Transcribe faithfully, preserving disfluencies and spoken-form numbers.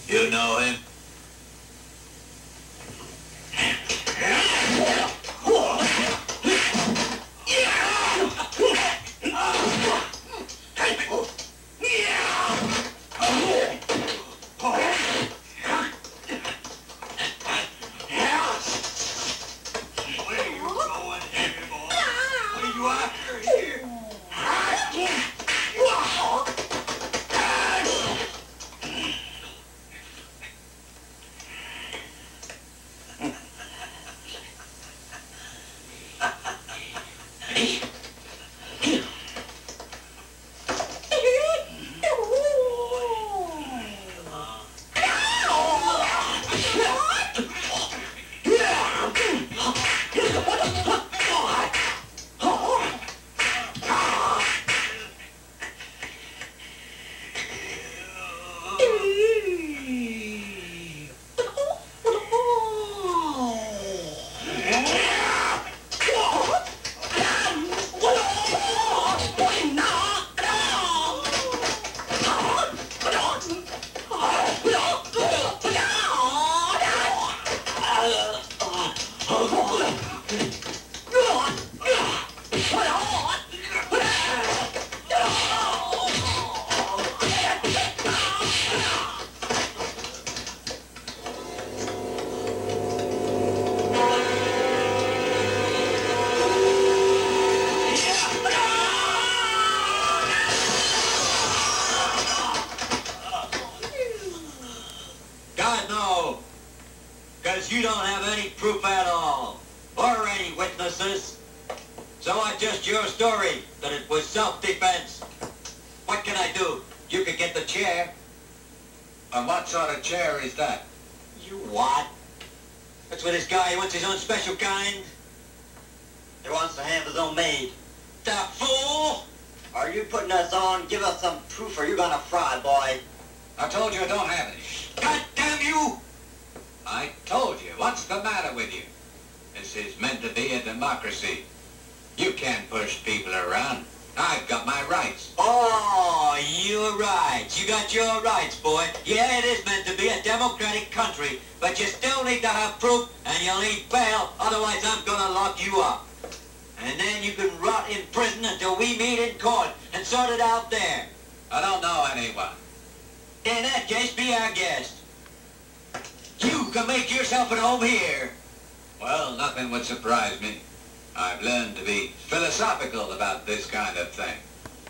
You know him? You don't have any proof at all, or any witnesses. So I just your story that it was self-defense. What can I do? You could get the chair. And what sort of chair is that? You what? That's what this guy, he wants his own special kind. He wants to have his own maid. The fool! Are you putting us on? Give us some proof or you're gonna fry, boy. I told you I don't have any. God damn you! I told you. What's the matter with you? This is meant to be a democracy. You can't push people around. I've got my rights. Oh, your rights. You got your rights, boy. Yeah, it is meant to be a democratic country, but you still need to have proof, and you'll need bail, otherwise I'm gonna lock you up. And then you can rot in prison until we meet in court and sort it out there. I don't know anyone. In that case, be our guest. You can make yourself at home here. Well, nothing would surprise me. I've learned to be philosophical about this kind of thing.